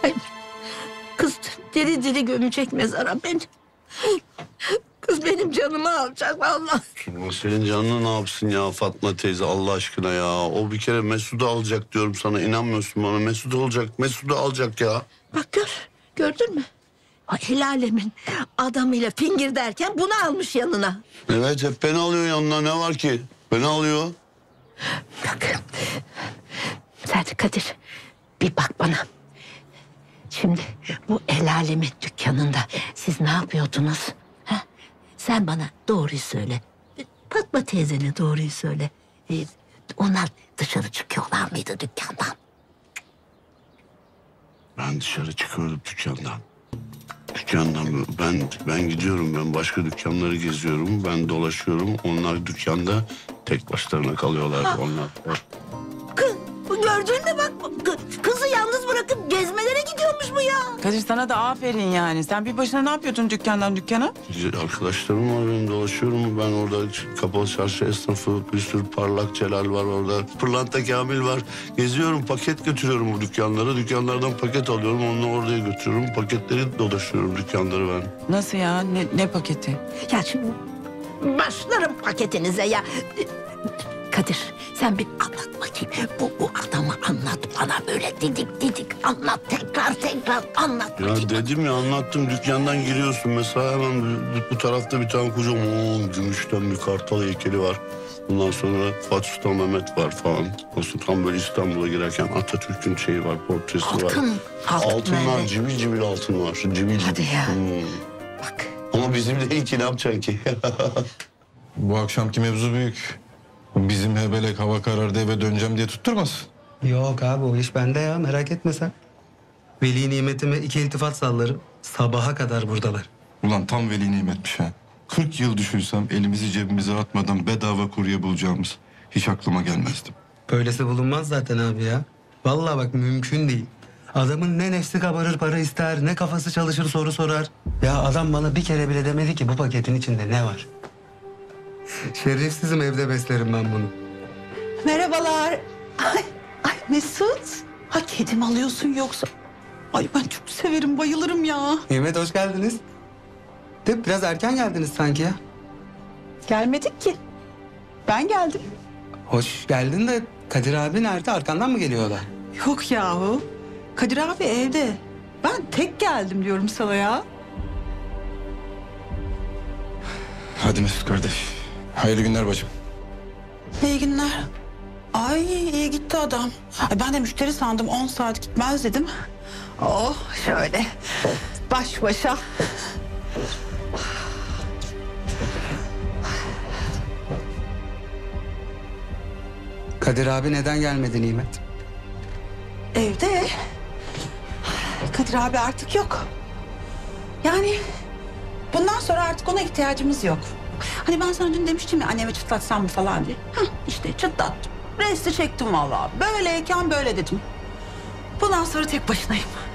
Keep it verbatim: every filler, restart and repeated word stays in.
Ay, kız diri diri gömecek mezara beni. Kız benim canımı alacak vallahi. Ama senin canını ne yapsın ya Fatma teyze Allah aşkına ya. O bir kere Mesut'u alacak diyorum sana. İnanmıyorsun bana. Mesut olacak. Mesut'u alacak ya. Bak gör, gördün mü? Ay, el alemin adamıyla fingir derken bunu almış yanına. Evet hep beni alıyor yanına. Ne var ki? Beni alıyor. Bak, sen Kadir bir bak bana. Şimdi bu el alemin dükkanında siz ne yapıyordunuz? Ha? Sen bana doğruyu söyle. Fatma teyzene doğruyu söyle. Ee, onlar dışarı çıkıyorlar mıydı dükkandan? Ben dışarı çıkıyorum dükkandan. Dükkandan ben ben gidiyorum. Ben başka dükkanları geziyorum. Ben dolaşıyorum. Onlar dükkanda tek başlarına kalıyorlar Ha. onlar. Kız, gördün mü bak kı- kızı yalnız bırakıp gezmelere gidiyormuş bu ya. Kadir sana da aferin yani. Sen bir başına ne yapıyordun dükkandan dükkana? Arkadaşlarım var benim dolaşıyorum. Ben orada kapalı çarşı esnafı, bir sürü parlak Celal var orada. Pırlanta Kamil var. Geziyorum, paket götürüyorum bu dükkanlara. Dükkanlardan paket alıyorum, onu oraya götürüyorum. Paketleri dolaşıyorum dükkanları ben. Nasıl ya? Ne, ne paketi? Ya şimdi başlarım paketinize ya. Kadir sen bir anlat bakayım. Bu, bu adamı anlat bana böyle didik didik anlat. Tekrar tekrar anlat bakayım. Ya dedim ya anlattım dükkandan giriyorsun mesela hemen bu, bu tarafta bir tane kocaman gümüşten bir kartal heykeli var. Ondan sonra Fatih Sultan Mehmet var falan. Nasıl tam böyle İstanbul'a girerken Atatürk'ün şeyi var, portresi var. Altın, altın Altınlar, böyle. cibil cibil altın var. Cibil cibil. Hadi ya. Hmm. Bak. Ama bizim değil ki ne yapacaksın ki? Bu akşamki mevzu büyük. Bizim hebelek hava karardı eve döneceğim diye tutturmasın. Yok abi o iş bende ya merak etme sen. Veli nimetime iki iltifat sallarım. Sabaha kadar buradalar. Ulan tam veli nimetmiş ha. kırk yıl düşünsem elimizi cebimize atmadan bedava kurye bulacağımız hiç aklıma gelmezdi. Böylesi bulunmaz zaten abi ya. Vallahi bak mümkün değil. Adamın ne nefsi kabarır para ister ne kafası çalışır soru sorar. Ya adam bana bir kere bile demedi ki bu paketin içinde ne var. Şerefsizim evde beslerim ben bunu. Merhabalar. Ay, ay Mesut. Ha kedi mi alıyorsun yoksa? Ay ben çok severim, bayılırım ya. Nimet hoş geldiniz. De biraz erken geldiniz sanki ya. Gelmedik ki. Ben geldim. Hoş geldin de Kadir abi nerede? Arkandan mı geliyorlar? Yok yahu. Kadir abi evde. Ben tek geldim diyorum sana ya. Hadi Mesut kardeş. Hayırlı günler bacım. İyi günler. Ay iyi gitti adam. Ay, ben de müşteri sandım on saat gitmez dedim. Oh şöyle baş başa. Kadir abi neden gelmedi Nimet? Evde. Kadir abi artık yok. Yani bundan sonra artık ona ihtiyacımız yok. Hani ben sana dün demiştim ya anneme çıtlatsam mı falan diye. Hah işte çıtlattım. Resti çektim vallahi. Böyleyken böyle dedim. Bundan sonra tek başınayım.